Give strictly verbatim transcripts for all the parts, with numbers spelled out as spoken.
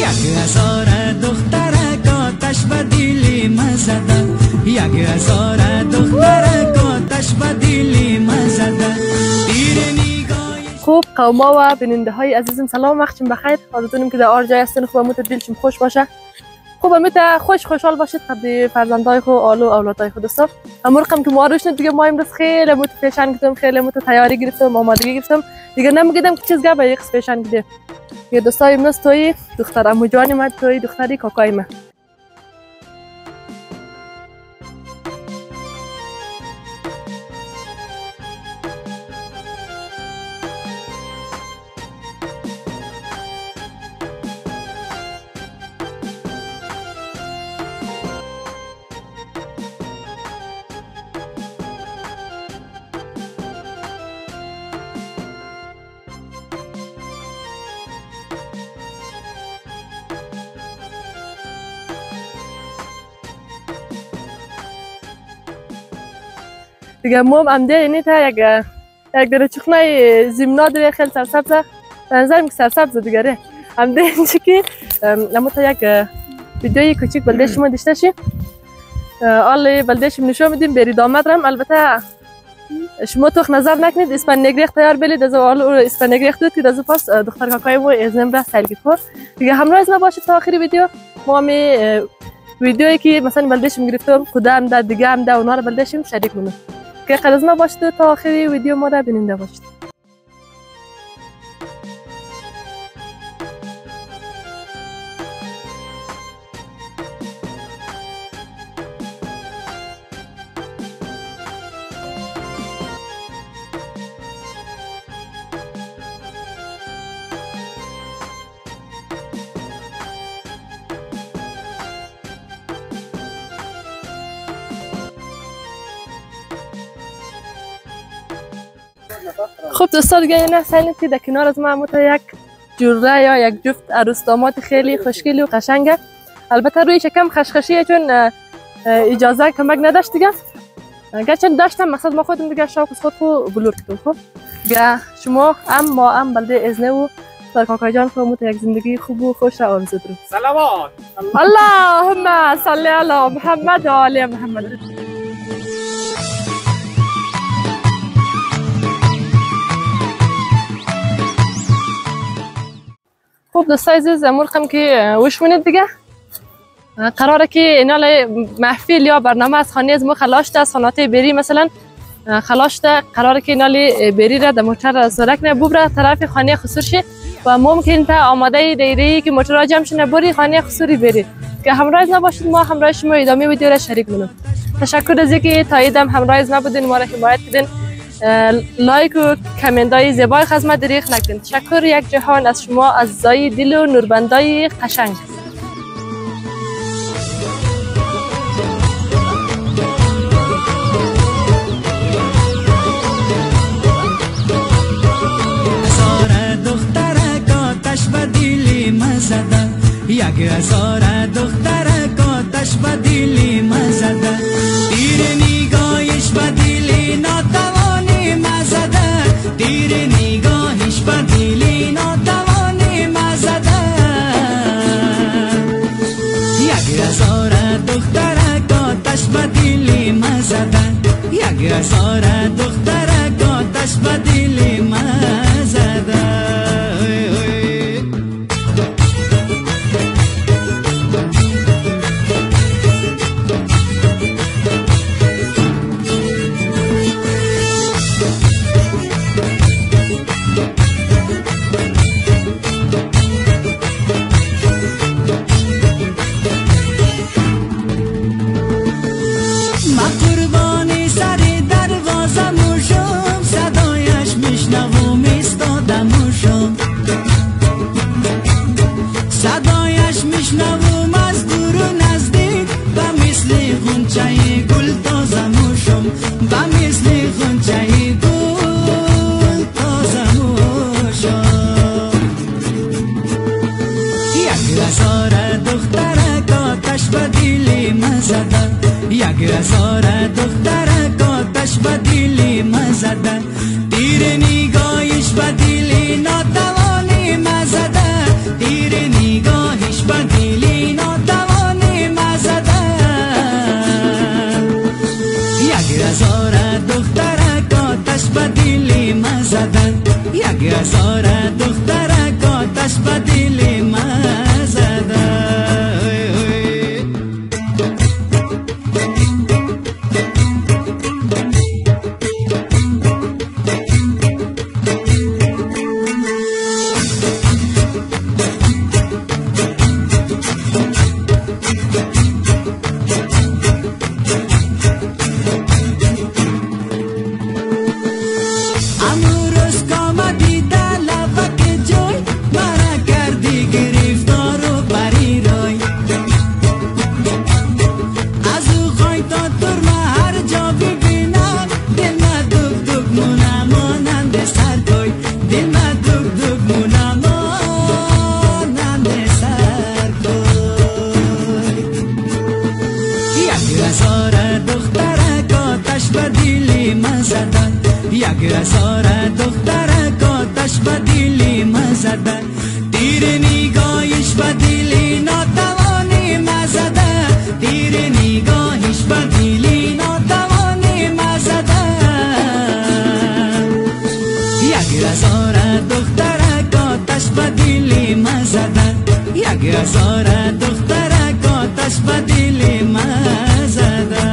یک هزار دخترک آتش به دل من زده، یک هزار دخترک آتش به دل من زده. خوب قوما و بیننده های عزیزم سلام، وقتتون بخیر. آرزو که در هر جای هستین خوب امید دلشون خوش باشه، خوب امید خوش خوشحال باشید قبل فرزندای خود آل و اولادای خود. دوستا امور رقم که ما روش دیگه ما امروز خیلی امید پیشن گرفتم، خیلی امید تیاری گرفتم، آمادگی گرفتم دیگه. نمیگیدم که چیز گپ یک پیشن گیره. یه دوستای امروز توی دختر عمو جان من، توی دختری کاکای من. دیگه موم امده اینی تا یک یک در چخنای زمنا داره خیلی سرسبزه، به نظرم که سرسبزه دیگره امده اینجا که اما تا یک ویدیوی کوچیک بلده شما داشته شی آل بلده شما نشون میدیم برید آمد رم. البته شما توخ نظر نکنید اسپن نگریخ تیار بلید از آل اسپن نگریخ دید که از پاس دختر کاکای ما ازنم را سلگی خور دیگه همراه از ما باشید تا آخری ویدیو. ما همی ویدیویی که مثلا بلدشم گرفتم کدام ده دیگه هم ده اونا رو بلدشم شریک منم که قرض ما باشید تا آخری ویدیو ما را بیننده باشید. خب دوستان دیگه نه سعی که در کنار از ما تا یک جوره یا یک جفت عروس داماد خیلی خوشگلی و قشنگه. البته روی شکم خشخشیه چون اجازه کمک نداشت دیگه، گرچه داشتم مقصد ما خودم دیگه شاپ خود خود بلور کردم. خب دیگه شما هم ما هم بلده ازنه و در کاکای جان خودمون یک زندگی خوب و خوش را آرزو دارم. سلامات. اللهم صل علی محمد و آل محمد. خب دوستای عزیز امور رقم که وش منید دیگه قراره که اینا محفل یا برنامه از خانه از ما خلاص ده سناته بری مثلا خلاص ده قراره که اینا بری را در موتر سرک نه ببره طرف خانه خسورشی و ممکن تا آماده دایره که موتر جمع شنه بری خانه خسوری بری که همراه نباشید. ما همراه شما ادامه ویدیو را شریک منم. تشکر از اینکه تا ایدم همراه نبودین، ما را حمایت کردین، لایک و کامنتای زیبای خدمت دریغ نکنید. تشکر یک جهان از شما عزیزای دل و نوربندای قشنگ. هزار دخترک آتش به دل من زده، یک هزار دخترک آتش به دل من زده. تیر نگاهش به دل ناتوانی من زده، تیر نگاهش به دل ناتوانی من زده. یک هزار دخترک آتش به دل من زده، یک هزار دخترک آتش به دل من زده. یک هزار دخترک آتش به دل من زده، تیر نگاهش به دل ناتوانی من زده، تیر نگاهش یک رساره دختره کاتش به دلی مزده تیر نگاهش به دلی ناتوانی مزده تیر نگاهش به دلی ناتوانی مزده یک رساره دختره کاتش به دلی مزده یک رساره دختره کاتش به دلی مزده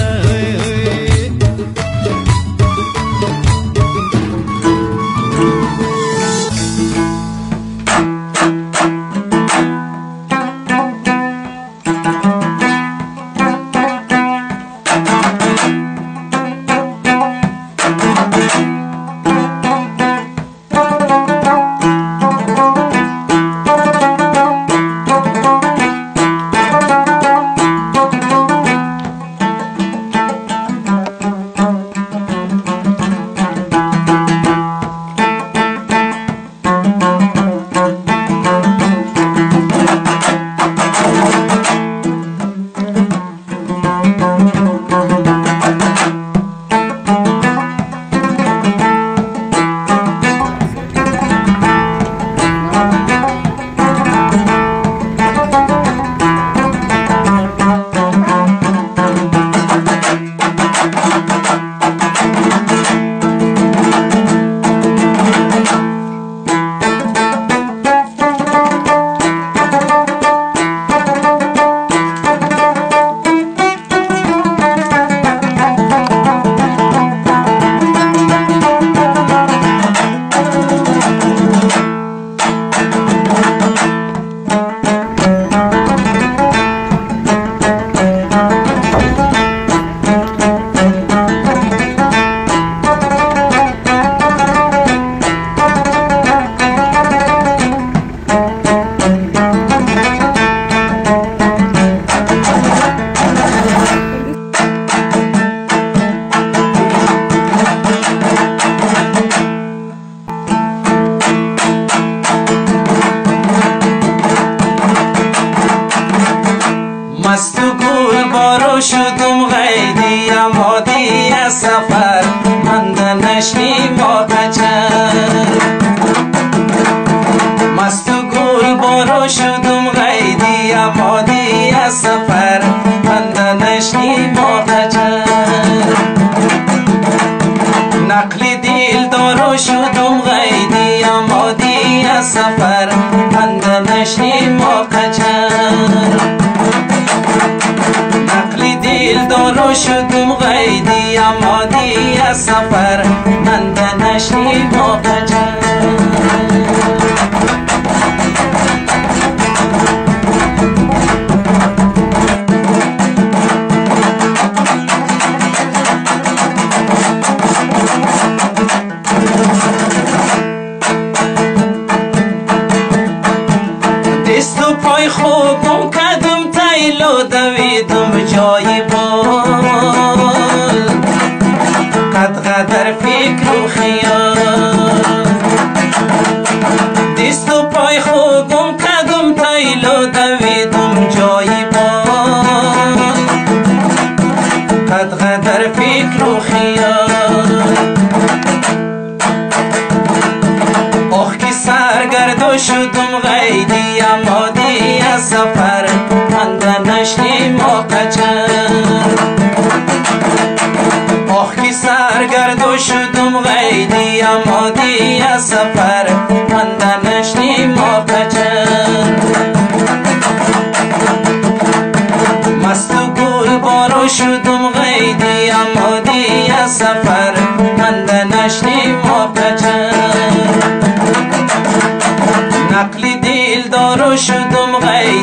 مست و گل بارو شدم غیدی آمادی از سفر من نشنی با کچر مست و گل بارو شدم غیدی آمادی از سفر من نشنی با کچر نقل دل دارو شدم غیدی آمادی از سفر من نشنی با کچر دل دارو شدم غیدی آمادی از سفر من نشنی با کجر دست و پای خوبم کدم تیلو دویدم جای بال قد قدر فکر و خیال دست و پای خوبم کدم تیلو دویدم جای بال قد قدر فکر و خیال آخ که سرگردو شدم غیدی آمادی از سفر من نشنی ما کچر آخ که سرگردو شدم غیدی آمادی از سفر من نشنی ما کچر مست و گل بارو شدم غیدی آمادی از سفر من نشنی ما کچر نقل دل دارو شدم غیدی